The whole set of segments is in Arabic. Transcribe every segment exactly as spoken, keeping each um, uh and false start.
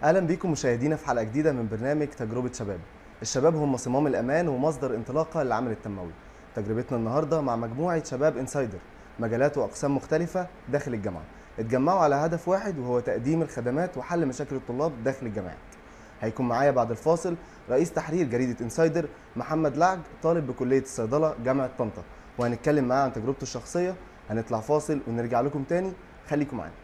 اهلا بيكم مشاهدينا في حلقه جديده من برنامج تجربه شباب. الشباب هم صمام الامان ومصدر انطلاقه للعمل التنموي. تجربتنا النهارده مع مجموعه شباب انسايدر، مجالات واقسام مختلفه داخل الجامعه، اتجمعوا على هدف واحد وهو تقديم الخدمات وحل مشاكل الطلاب داخل الجامعات. هيكون معايا بعد الفاصل رئيس تحرير جريده انسايدر محمد لعج، طالب بكليه الصيدله جامعه طنطا، وهنتكلم معاه عن تجربته الشخصيه. هنطلع فاصل ونرجع لكم تاني، خليكم معانا.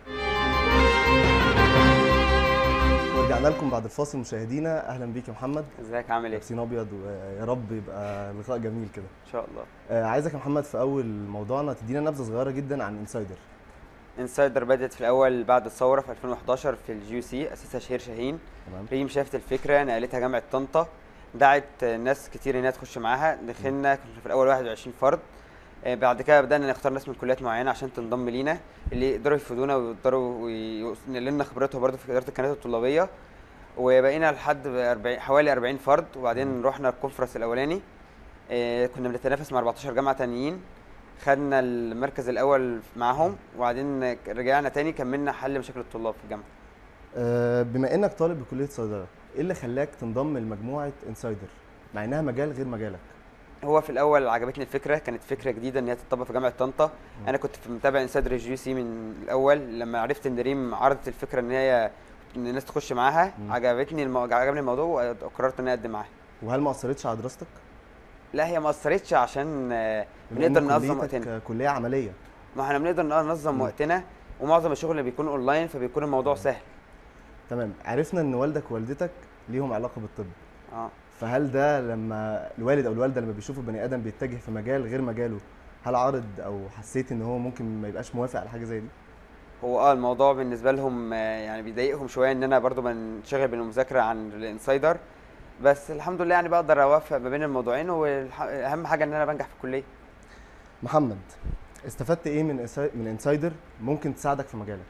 ورجعنا لكم بعد الفاصل مشاهدينا. اهلا بيك يا محمد. ازيك عامل ايه؟ لابسين ابيض ويا رب يبقى لقاء جميل كده ان شاء الله. آه عايزك يا محمد في اول موضوعنا تدينا نبذه صغيره جدا عن انسايدر. انسايدر بدأت في الاول بعد الثوره في ألفين وحداشر في الجي سي، اسسها شهير شاهين. تمام. ريم شافت الفكره نقلتها جامعه طنطا، دعت ناس كتير انها تخش معاها. دخلنا كنا في الاول واحد وعشرين فرد، آه بعد كده بدأنا نختار ناس من كليات معينه عشان تنضم لينا، اللي يقدروا يفيدونا ويقدروا ينقلوا لنا خبرتهم برضه في اداره الكيانات الطلابيه. وبقينا لحد حوالي أربعين فرد. وبعدين رحنا الكونفرنس الاولاني، آه كنا بنتنافس مع أربعتاشر جامعه تانيين، خدنا المركز الاول معاهم. وبعدين رجعنا تاني كملنا حل مشاكل الطلاب في الجامعه. آه بما انك طالب بكليه صيدله، ايه اللي خلاك تنضم لمجموعه انسايدر مع انها مجال غير مجالك؟ هو في الاول عجبتني الفكره، كانت فكره جديده ان هي تطبق في جامعه طنطا. انا كنت في متابع انسايدر الجي سي من الاول، لما عرفت ان ريم عرضت الفكره ان هي ان الناس تخش معاها، مم. عجبتني المو... عجبني الموضوع وقررت ان انا اقدم معاها. وهل ما اثرتش على دراستك؟ لا، هي ما اثرتش عشان آه، بما إن بنقدر ننظم كليتك وقتنا. كليه عمليه. ما احنا بنقدر ننظم مم. وقتنا، ومعظم الشغل اللي بيكون اونلاين فبيكون الموضوع مم. سهل. تمام. عرفنا ان والدك ووالدتك ليهم علاقه بالطب، اه فهل ده لما الوالد او الوالده لما بيشوفوا بني ادم بيتجه في مجال غير مجاله، هل عارض او حسيت ان هو ممكن ما يبقاش موافق على حاجه زي دي؟ هو اه الموضوع بالنسبه لهم آه، يعني بيضايقهم شويه ان انا برضو بنشغل بين المذاكره عن الانسايدر، بس الحمد لله يعني بقدر اوفق ما بين الموضوعين، واهم حاجه ان انا بنجح في الكليه. محمد، استفدت ايه من إنساي- من انسايدر ممكن تساعدك في مجالك؟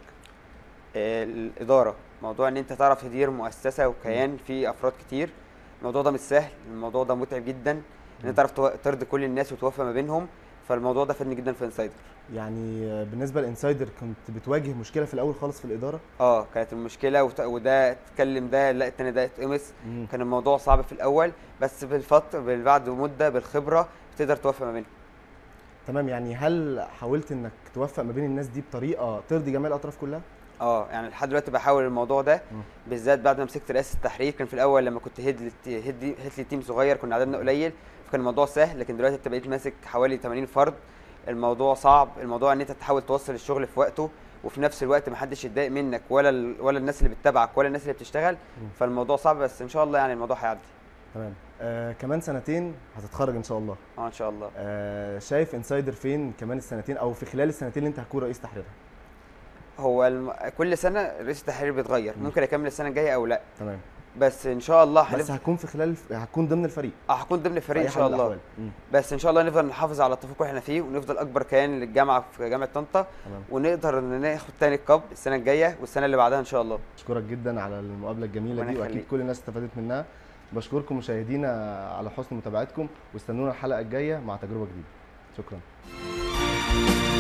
آه، الاداره، موضوع ان انت تعرف تدير مؤسسه وكيان فيه افراد كتير، الموضوع ده مش سهل، الموضوع ده متعب جدا ان انت تعرف تو- ترضي كل الناس وتوفق ما بينهم. فالموضوع ده فادني جدا في انسايدر. يعني بالنسبه لانسايدر كنت بتواجه مشكله في الاول خالص في الاداره؟ اه كانت المشكله وت- وده اتكلم ده، لا التاني ده اتقمص. مم. كان الموضوع صعب في الاول، بس بالفتره بعد مده بالخبره بتقدر توفق ما بينهم. تمام. يعني هل حاولت انك توفق ما بين الناس دي بطريقه ترضي جميع الاطراف كلها؟ اه يعني لحد دلوقتي بحاول الموضوع ده، مم. بالذات بعد ما مسكت رئاسه التحرير. كان في الاول لما كنت هيد هيد هيد لي تيم صغير كنا عددنا قليل، فكان الموضوع سهل. لكن دلوقتي انت بقيت ماسك حوالي ثمانين فرد، الموضوع صعب. الموضوع ان انت تحاول توصل الشغل في وقته، وفي نفس الوقت ما حدش يتضايق منك، ولا ال... ولا الناس اللي بتتابعك ولا الناس اللي بتشتغل. مم. فالموضوع صعب، بس ان شاء الله يعني الموضوع هيعدي. تمام. آه كمان سنتين هتتخرج ان شاء الله. اه ان شاء الله. آه شايف انسايدر فين كمان السنتين او في خلال السنتين اللي انت هتكون رئيس تحريرها؟ هو الم... كل سنه رئيس التحرير بيتغير، مم. ممكن اكمل السنه الجايه او لا، تمام. بس ان شاء الله بس هنف... هتكون في خلال هتكون ضمن الفريق آه، هكون ضمن في الفريق أي ان حال شاء من الله. الأحوال. مم. بس ان شاء الله نفضل نحافظ على التفوق اللي احنا فيه، ونفضل اكبر كيان للجامعه في جامعه طنطا، تمام. ونقدر ان ناخد تاني الكاب السنه الجايه والسنه اللي بعدها ان شاء الله. اشكرك جدا على المقابله الجميله ربنا دي، واكيد يخليك. كل الناس استفادت منها. بشكركم مشاهدينا على حسن متابعتكم، واستنونا الحلقه الجايه مع تجربه جديده. شكرا.